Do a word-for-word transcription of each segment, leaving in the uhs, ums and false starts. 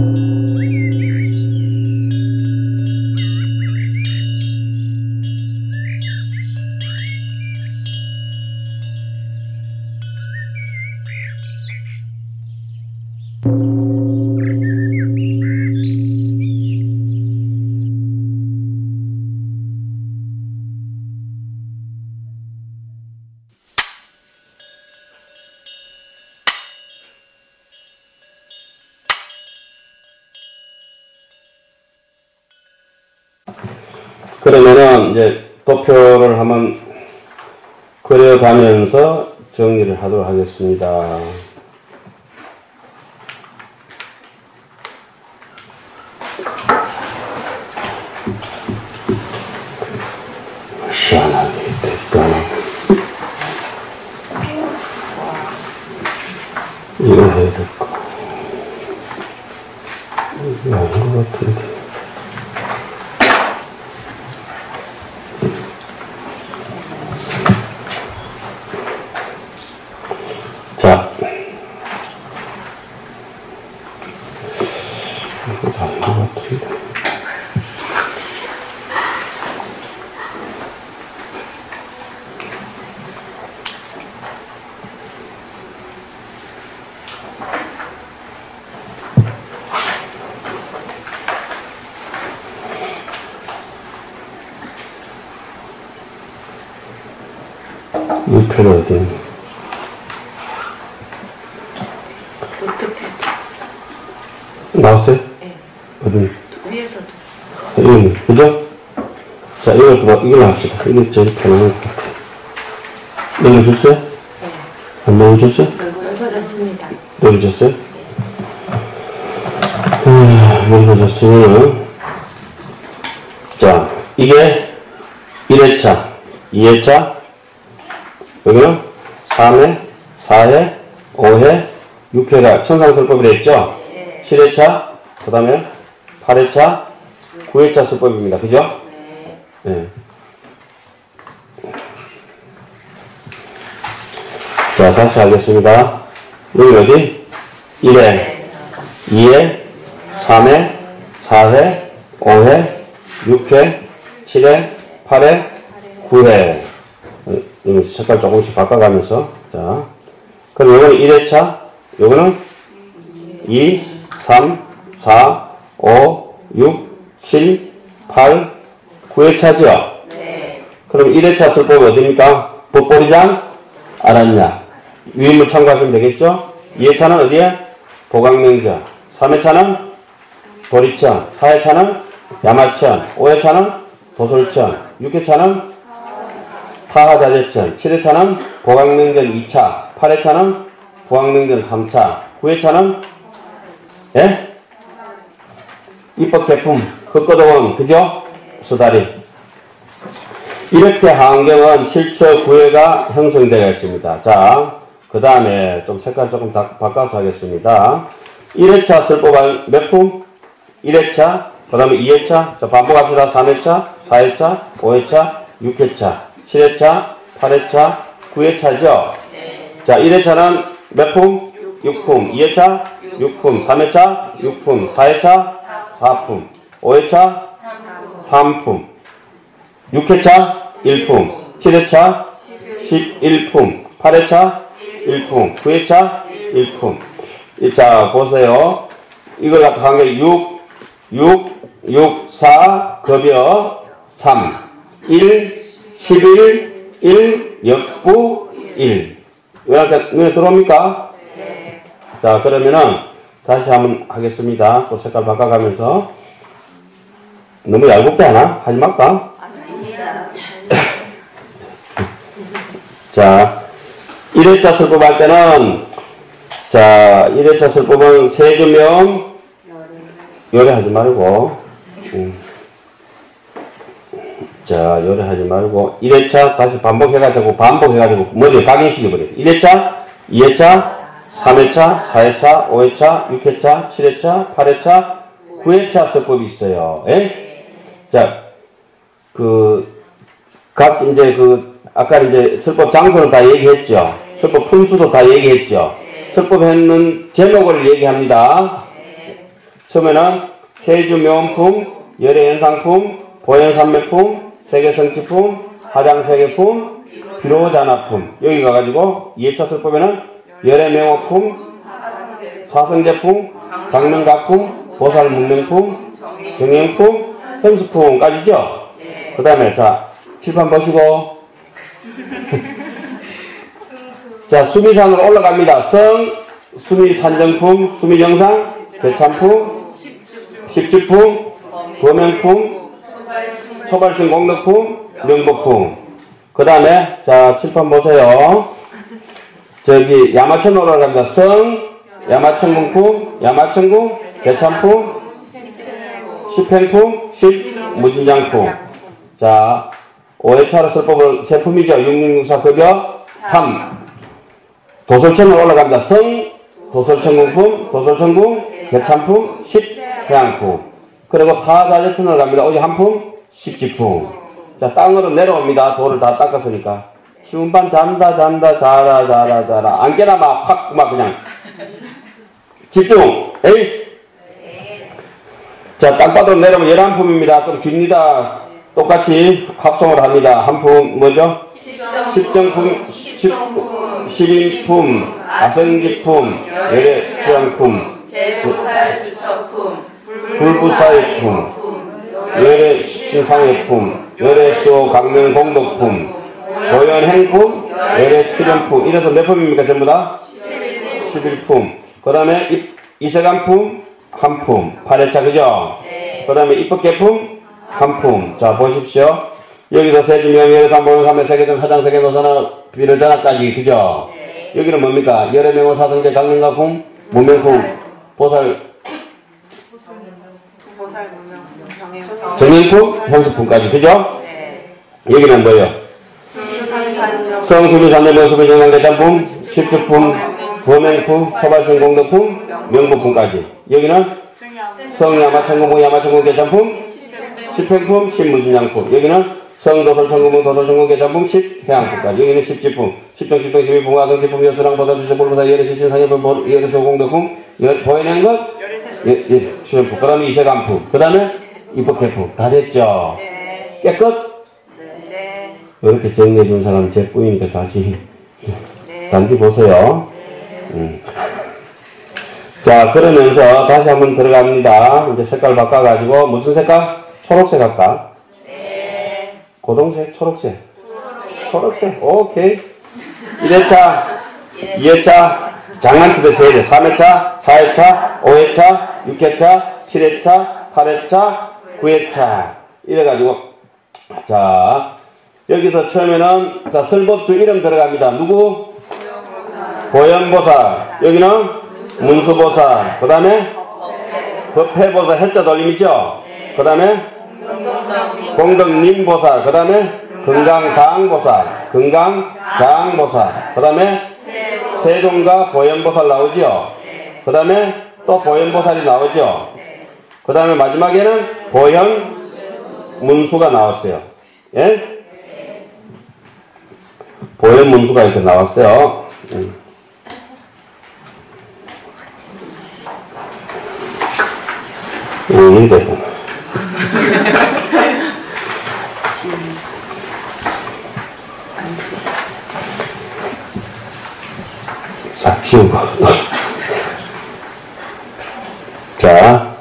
그러면은 이제 도표를 한번 그려가면서 정리를 하도록 하겠습니다. 시원하게 됐다. 이거 해야 될까? 이게 아닌 것 같은데. 자, 이거 다 아닌 것 같은데. 이 표는 어디 있니? 나왔어요? 네. 어디? 위에서도. 여기, 그죠? 자, 이걸 봐, 이걸 합시다. 이게 제일 편안한 것 같아. 넘겨줬어요? 네. 안 넘겨줬어요? 넘겨졌습니다. 넘겨줬어요? 네. 음, 넘겨줬으면, 자, 이게 일 회차, 이 회차, 여기는 삼 회, 사 회, 오 회, 육 회가 천상설법이라 했죠? 네. 칠 회차, 그 다음에 팔 회차, 구 회차 설법입니다. 그죠? 네. 네. 자, 다시 하겠습니다. 여기 어디? 일 회, 이 회, 삼 회, 사 회, 오 회, 육 회, 칠 회, 팔 회, 구 회. 여기 색깔 조금씩 바꿔가면서. 자, 그럼 요거는 일 회차, 요거는 이, 삼, 사, 오, 육, 칠, 팔, 구 회차죠? 네. 그럼 일 회차 설법이 어디입니까? 법보리장, 알았냐? 유인물 참고하시면 되겠죠? 이 회차는 어디에? 보강명자. 삼 회차는 보리천. 사 회차는 야마천. 오 회차는 도솔천. 육 회차는 타하자재천. 칠 회차는 보강명전 이 차. 팔 회차는 보강명전 삼 차. 구 회차는 예? 입법개품, 흑거동원, 그죠? 수다리. 이렇게 하안경은 칠 처 구 회가 형성되어 있습니다. 자, 그 다음에 좀 색깔 조금 다 바꿔서 하겠습니다. 일 회차 설법할 몇 품? 일 회차, 그 다음에 이 회차, 자, 반복합시다. 삼 회차, 사 회차, 오 회차, 육 회차, 칠 회차, 팔 회차, 구 회차죠? 네. 자, 일 회차는 몇 품? 육 품. 이 회차? 육 품. 삼 회차? 육 품. 사 회차? 사 품. 오 회차? 삼 품. 육 회차? 일 품. 칠 회차? 십일 품. 팔 회차? 일 품. 구 회차? 일 품. 자, 보세요. 이걸 갖다 한 게 육, 육, 육, 사, 급여 삼, 일, 십일, 일, 역부 일. 이렇게 눈에 들어옵니까? 네. 자, 그러면은 다시 한번 하겠습니다. 또 색깔 바꿔가면서. 너무 얇게 하나? 하지 말까? 아닙니다. 자, 일 회차 설법할 때는, 자, 일 회차 설법은 세조명, 요래하지 말고, 음. 자, 요래하지 말고, 일 회차 다시 반복해가지고, 반복해가지고, 머리에 각인시켜버려요. 일 회차, 이 회차, 삼 회차, 사 회차, 오 회차, 육 회차, 칠 회차, 팔 회차, 구 회차 설법이 있어요. 예? 자, 그, 각, 이제 그, 아까 이제 설법 장소는 다 얘기했죠. 설법 품수도 다 얘기했죠. 설법 했는 제목을 얘기합니다. 처음에는 세주명품, 열애연상품, 보현산매품, 세계성취품, 화장세계품, 비로자납품. 여기 가가지고 이 회차 설법에는 열애명호품, 사성제품, 강릉각품, 보살문명품, 정형품, 현수품까지죠. 그 다음에 자 칠판 보시고 자 수미산으로 올라갑니다. 성, 수미산정품, 수미정상, 대참품, 십주품, 도명품, 초발신 공덕품, 명복품. 그 다음에 자 칠판 보세요. 저기 야마천 올라갑니다. 성, 야마천궁품, 야마천궁, 대참품, 십행품, 십무진장품. 자 오 회차로 설법을 세 품이죠. 육육육사 급여 삼. 도솔천으로 올라갑니다. 성, 도솔천궁품, 도솔천궁, 대참품, 십해양품. 그리고 타자재천으로 갑니다. 어디 한 품, 십지품. 자 땅으로 내려옵니다. 돌을 다 닦았으니까. 시운반 잔다 잔다 자라 자라 자라 안 깨나 막 확 막 그냥 집중. 에이. 자 땅바닥으로 내려오면 열한 품입니다. 좀 깁니다. 똑같이 합성을 합니다. 한 품 뭐죠? 십정품, 십인품, 아성기품, 열애수양품, 제조살주처품, 불부사의품, 열애신상의품, 열애수호 강명공덕품, 보현행품, 열애출연품. 이래서 몇 품입니까? 전부 다? 십일 품. 그 다음에 이세간품, 한 품. 팔 회차 그죠? 그 다음에 입법계품, 한 품. 자 보십시오. 여기서 세주명, 열애삼보영, 삼매, 세계정, 화장, 세계, 노사나, 비로자나까지 그죠? 여기는 뭡니까? 열애명호, 사성제, 강릉가품, 무명품, 보살, 정형품, 현수품까지 그죠? 여기는 뭐예요? 성수미, 산내명, 수미, 정상대장품, 십주품, 보명품, 초발성, 공덕품, 명복품까지. 여기는 성야마천공공, 야마천공, 개참품, 십행품, 십무진양품. 여기는 성도설천공공, 도설천공, 개참품, 십해양품까지. 여기는 십지품, 십정, 십병, 십일품, 화성지품, 여수랑, 보살주체, 볼보사, 열애시ችን, 상해품, 열애소공덕품, 보이는 것, 수련품. 그 다음에 이세간품. 그 다음에 입법계품. 다 됐죠? 깨끗? 이렇게 정리해 준 사람 제 뿐이니까 다시 단지 보세요. 음. 자 그러면서 다시 한번 들어갑니다. 이제 색깔 바꿔가지고 무슨 색깔? 초록색 할까? 네. 고동색? 초록색? 초록색. 오케이. 일 회차, 이 회차, 장난치대 세 회, 삼 회차, 사 회차, 오 회차, 육 회차, 칠 회차, 팔 회차, 구 회차. 이래가지고 자 여기서 처음에는 자 설법주 이름 들어갑니다. 누구? 보현보살. 여기는 문수보살. 그 다음에 법회보살. 해자 돌림이죠. 그 다음에 공덕님보살. 그 다음에 건강당보살. 건강장보살. 그 다음에 세종과 보현보살 나오죠. 그 다음에 또 보현보살이 나오죠. 그 다음에 마지막에는 보현문수가 나왔어요. 예? 보현문수가 이렇게 나왔어요. 음. 음, 이렇게. 싹 치우고. 자,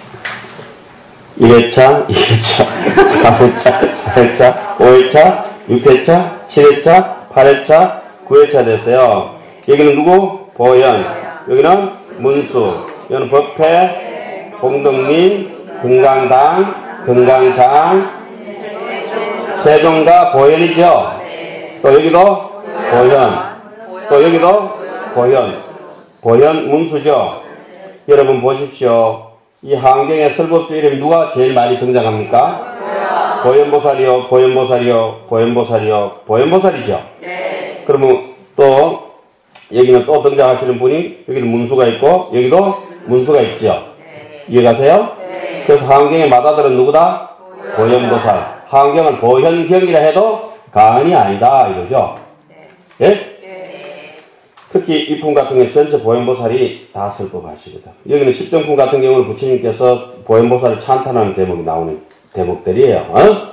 일 회차, 이 회차, 삼 회차, 사 회차, 오 회차, 육 회차, 칠 회차, 팔 회차, 구 회차 됐어요. 여기는 누구? 보현. 여기는 문수. 여기는 법회, 공덕님, 건강당, 건강장, 세종과 보현이죠. 또 여기도 보현. 또 여기도 보현. 보현 문수죠. 여러분 보십시오. 이 한경의 설법주 이름이 누가 제일 많이 등장합니까? 보현보살이요, 보현보살이요, 보현보살이요, 보현보살이죠. 네. 그러면 또 여기는 또 등장하시는 분이 여기는 문수가 있고 여기도 문수가 있죠. 네. 이해가세요? 네. 그래서 한경의 마다들은 누구다? 보현보살. 한경은 보현경이라 해도 가언이 아니다 이거죠. 네. 예? 네. 특히 이 품 같은 경우 전체 보현보살이 다 설법하시거든. 여기는 십정품 같은 경우는 부처님께서 보현보살을 찬탄하는 대목이 나오는 대목들이에요. 어?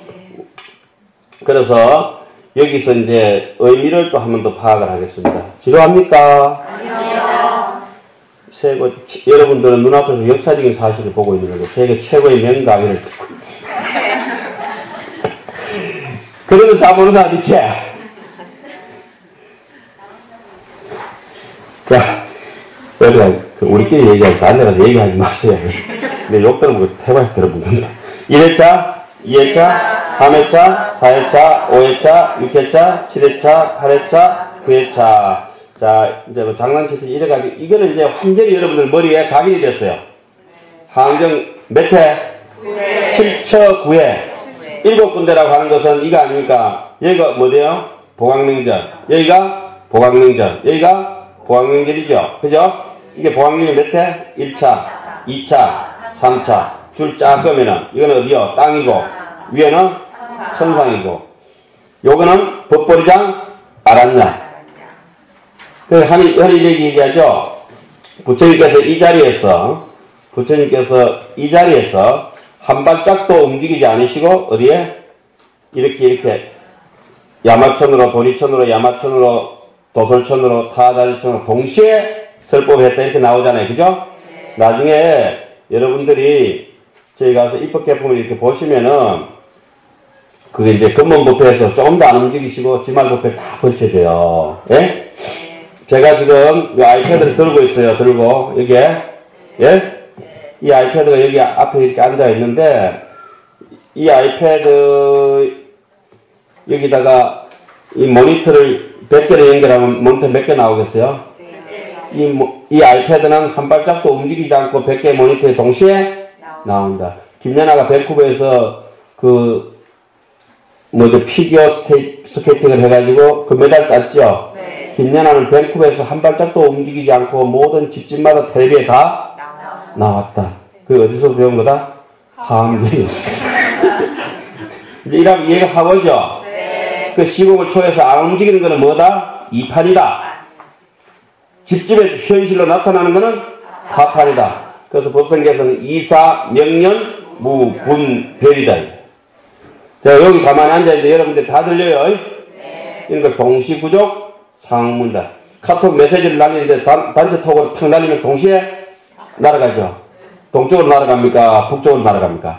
그래서 여기서 이제 의미를 또 한 번 더 파악을 하겠습니다. 지루합니까? 아니요. 세계, 여러분들은 눈앞에서 역사적인 사실을 보고 있는 거고 세계 최고의 명강의를 듣고 그래도 잘 모르는 사람 있지? 자, 여러분, 우리끼리 얘기하지, 다른 데 가서 얘기하지 마세요. 내 욕 들어보고 해봐야 들어보는데. 일 회차, 이 회차, 삼 회차, 사 회차, 오 회차, 육 회차, 칠 회차, 팔 회차, 구 회차. 자, 이제 뭐 장난치듯이 이래가지고, 이거는 이제 완전히 여러분들 머리에 각인이 됐어요. 항정 몇 회? 칠 처 구 회. 일곱 군데라고 하는 것은 이거 아닙니까? 여기가 뭐대요? 보강명절. 여기가 보강명절. 여기가 보강명절이죠. 그죠? 이게 보강명절 몇 회? 일 차, 이 차, 삼 차. 줄 쫙 끄면은, 이거는 어디요? 땅이고, 위에는 천상이고, 요거는 법보리장 아란냐. 그, 한이, 한이 얘기하죠? 부처님께서 이 자리에서, 부처님께서 이 자리에서 한 발짝도 움직이지 않으시고, 어디에? 이렇게, 이렇게, 야마천으로, 도리천으로, 야마천으로, 도솔천으로, 타다리천으로 동시에 설법했다 이렇게 나오잖아요. 그죠? 네. 나중에 여러분들이 저희 가서 입법개품을 이렇게 보시면은 그게 이제 근본법회에서 조금 더 안 움직이시고 지말법회 다 걸쳐져요. 예? 네. 제가 지금 이 아이패드를 들고 있어요. 들고 여기에 예? 네. 이 아이패드가 여기 앞에 이렇게 앉아 있는데 이 아이패드 여기다가 이 모니터를 백 개를 연결하면 모니터 몇 개 나오겠어요? 네. 이, 이 아이패드는 한 발짝도 움직이지 않고 백 개의 모니터에 동시에 나온다. 김연아가 밴쿠버에서 그, 뭐죠, 피겨 스케이, 스케이팅을 해가지고 그 메달 땄죠? 네. 김연아는 밴쿠버에서 한 발짝도 움직이지 않고 모든 집집마다 텔레비에 다 나왔다. 그 어디서 배운 거다? 함정이었어. 이제 이러면 이해가 하고죠? 그 시공을 초해서 안 움직이는 것은 뭐다? 이판이다. 집집에 현실로 나타나는 것은 사판이다. 그래서 법성계에서는 이사, 명년, 무, 분, 별이다. 자, 여기 가만히 앉아있는데 여러분들 다 들려요? 네. 그러니까 동시구족, 상문다. 카톡 메시지를 날리는데 단, 단체 톡으로 탁 날리면 동시에 날아가죠. 동쪽으로 날아갑니까? 북쪽으로 날아갑니까?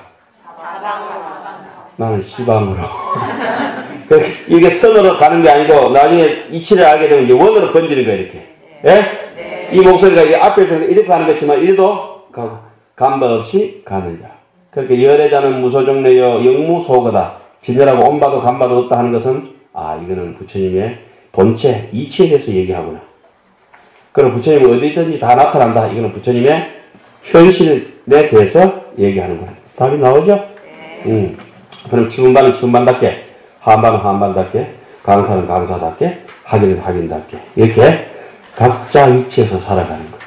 나는 시방으로. 이게 선으로 가는 게 아니고 나중에 이치를 알게 되면 이제 원으로 번지는 거예요. 이렇게. 예? 네. 이 목소리가 이게 앞에서 이렇게 하는 것지만 이래도 가고 간바 없이 가는 자. 그렇게 열애자는 무소정내여 영무소거다. 진열하고 온바도 간바도 없다 하는 것은 아 이거는 부처님의 본체 이치에 대해서 얘기하구나. 그럼 부처님은 어디든지 다 나타난다. 이거는 부처님의 현실에 대해서 얘기하는 거야. 답이 나오죠? 네. 음. 그럼 치분반은 치분반답게 한반은 한반답게, 강사는 강사답게, 학인은 학인답게 이렇게 각자 위치에서 살아가는 거예요.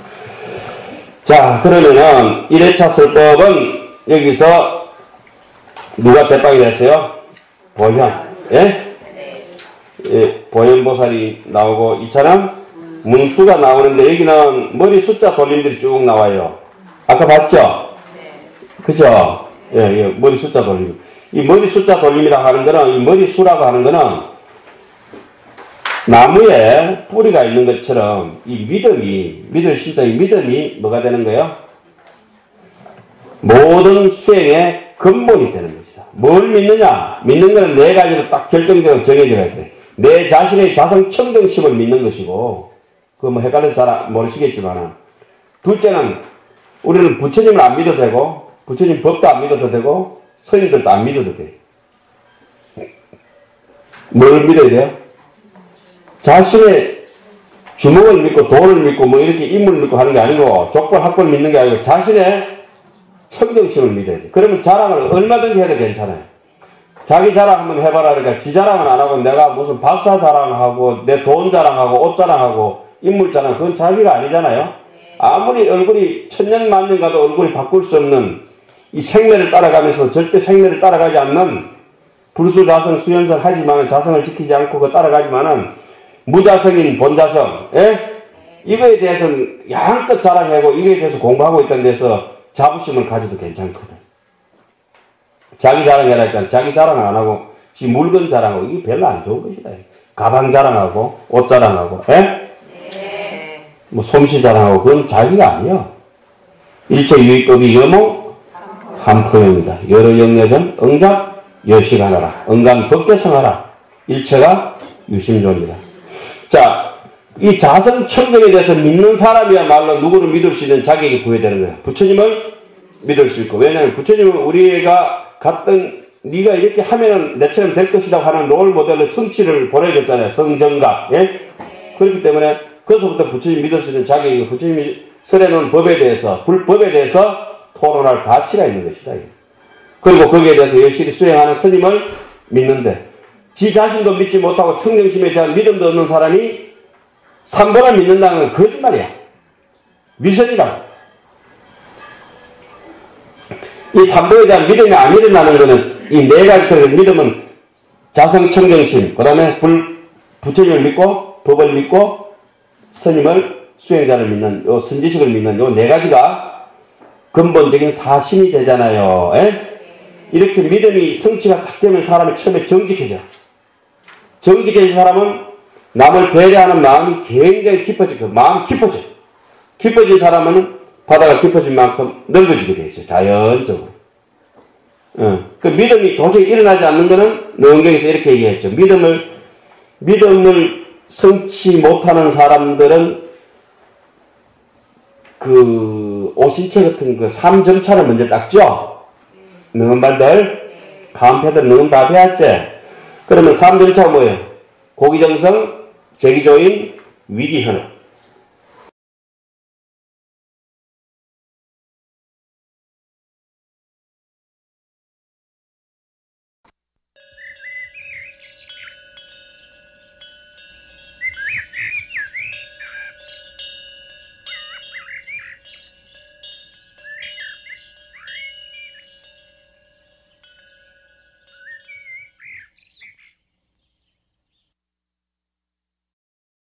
자, 그러면은 일 회차 설법은 여기서 누가 대빵이 됐어요? 보현. 예? 예, 보현보살이 나오고 이 차는 문수가 나오는데 여기는 머리 숫자 돌림들이 쭉 나와요. 아까 봤죠? 그죠? 예, 예, 머리 숫자 돌림. 이 머리 숫자 돌림이라고 하는 거는, 이 머리 수라고 하는 거는, 나무에 뿌리가 있는 것처럼, 이 믿음이, 믿을 시작이 믿음이 뭐가 되는 거예요? 모든 수행의 근본이 되는 것이다. 뭘 믿느냐? 믿는 것은 네 가지로 딱 결정적으로 정해져야 돼. 내 자신의 자성 청정심을 믿는 것이고, 그거 뭐 헷갈려서 잘 모르시겠지만, 둘째는, 우리는 부처님을 안 믿어도 되고, 부처님 법도 안 믿어도 되고, 스님들도 안 믿어도 돼. 뭘 믿어야 돼요? 자신의 주먹을 믿고 돈을 믿고 뭐 이렇게 인물을 믿고 하는 게 아니고 족벌 학벌 믿는 게 아니고 자신의 청정심을 믿어야 돼. 그러면 자랑을 얼마든지 해도 괜찮아요. 자기 자랑 한번 해봐라. 그러니까 지 자랑은 안 하고 내가 무슨 박사 자랑하고 내 돈 자랑하고 옷 자랑하고 인물 자랑 그건 자기가 아니잖아요. 아무리 얼굴이 천년 만년 가도 얼굴이 바꿀 수 없는 이 생매를 따라가면서 절대 생매를 따라가지 않는 불수자성 수연설 하지만 자성을 지키지 않고 그 따라가지만은 무자성인 본자성, 예? 이거에 대해서는 양껏 자랑하고 이거에 대해서 공부하고 있다는 데서 자부심을 가져도 괜찮거든. 자기 자랑이라니까 자기 자랑 안 하고 지 물건 자랑하고 이게 별로 안 좋은 것이다. 가방 자랑하고 옷 자랑하고, 예? 네. 뭐 솜씨 자랑하고 그건 자기가 아니야. 일체 유의법이 여몽 한포용이다. 여러 영여전 응답 여시간하라. 응감 법계성하라. 일체가 유심존이다. 자, 이 자성천경에 대해서 믿는 사람이야말로 누구를 믿을 수 있는 자격이 부여되는 거야. 부처님을 믿을 수 있고. 왜냐하면 부처님은 우리가 갔던 네가 이렇게 하면은 내처럼 될 것이라고 하는 롤 모델로 성취를 보내줬잖아요. 성정각. 예? 그렇기 때문에 그것부터 부처님 믿을 수 있는 자격이 부처님이 설해놓은 법에 대해서, 불법에 대해서 토론할 가치가 있는 것이다. 그리고 거기에 대해서 열심히 수행하는 스님을 믿는데 지 자신도 믿지 못하고 청정심에 대한 믿음도 없는 사람이 삼보를 믿는다는 건 거짓말이야. 위선이라고. 이 삼보에 대한 믿음이 안 일어나는 것은 이 네 가지 그런 믿음은 자성 청정심, 그 다음에 불, 부처님을 믿고 법을 믿고 스님을 수행자를 믿는 요 선지식을 믿는 요 네 가지가 근본적인 사심이 되잖아요. 에? 이렇게 믿음이 성취가 딱 되면 사람이 처음에 정직해져. 정직해진 사람은 남을 배려하는 마음이 굉장히 깊어져. 그 마음 깊어져. 깊어진 사람은 바다가 깊어진 만큼 넓어지게 돼 있어요. 자연적으로. 어. 그 믿음이 도저히 일어나지 않는 것은 능경에서 이렇게 얘기했죠. 믿음을, 믿음을 성취 못하는 사람들은 그 오신체 같은 그 삼점차를 먼저 닦죠. 능은 발들, 가운패들 능은 다 배웠지. 그러면 삼점차가 뭐예요? 고기정성, 제기조인, 위기현업.